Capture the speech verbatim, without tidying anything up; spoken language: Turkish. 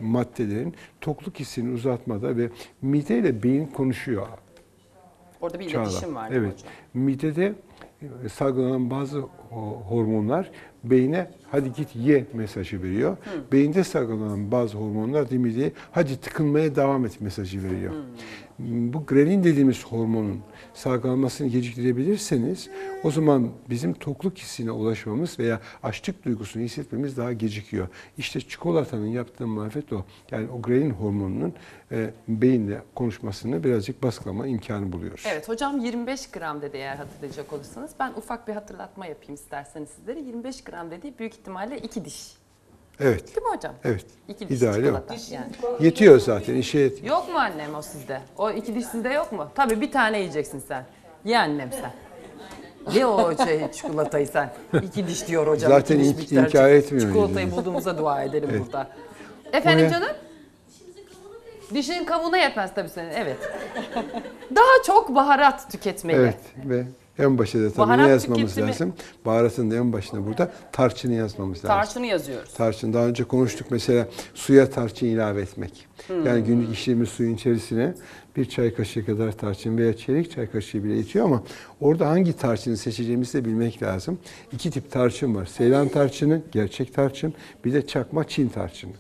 maddelerin tokluk hissini uzatmada ve mideyle beyin konuşuyor. Orada bir Çağla. iletişim var. Evet. Hocam. Midede salgılanan bazı hormonlar beyne hadi git ye mesajı veriyor. Hı. Beyinde salgılanan bazı hormonlar da mideye hadi tıkınmaya devam et mesajı veriyor. Hı. Bu grelin dediğimiz hormonun salgılanmasını geciktirebilirseniz o zaman bizim tokluk hissine ulaşmamız veya açlık duygusunu hissetmemiz daha gecikiyor. İşte çikolatanın yaptığı marifet o. Yani o grelin hormonunun e, beyinle konuşmasını birazcık baskılama imkanı buluyoruz. Evet hocam, yirmi beş gram dedi eğer hatırlayacak olursanız. Ben ufak bir hatırlatma yapayım isterseniz sizlere. yirmi beş gram dediği büyük ihtimalle iki diş. Evet. Değil mi hocam? Evet. İki diş İdeali çikolata o. yani. Yetiyor zaten, işe yetiyor. Yok mu annem o sizde? O iki diş sizde yok mu? Tabii bir tane yiyeceksin sen. Ye annem sen. Ye o şey çikolatayı sen. İki diş diyor hocam. Zaten İki diş in, miktar. inkar etmiyor. Çikolatayı Yani. bulduğumuza dua edelim Evet. burada. Efendim Oraya... canım? Dişinin kabuğuna yetmez tabii senin, evet. Daha çok baharat tüketmeli. Evet ve en başta da tabii Baharat ne yazmamız tüketimi... lazım? Baharatın da en başında burada tarçını yazmamız lazım. Tarçını yazıyoruz. Tarçın. Daha önce konuştuk mesela suya tarçın ilave etmek. Hmm. Yani günlük içtiğimiz suyun içerisine bir çay kaşığı kadar tarçın veya çeyrek çay kaşığı bile yetiyor ama orada hangi tarçını seçeceğimizi de bilmek lazım. İki tip tarçın var. Seylan tarçını, gerçek tarçın, bir de çakma Çin tarçını.